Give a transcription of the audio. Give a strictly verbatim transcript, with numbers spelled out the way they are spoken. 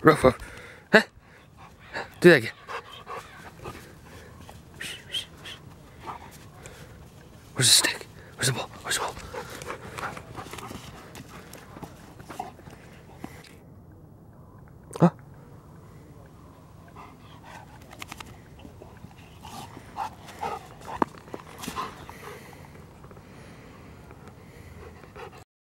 Ruff, ruff. Huh? Do that again. Where's the stick? Where's the ball? Where's the ball?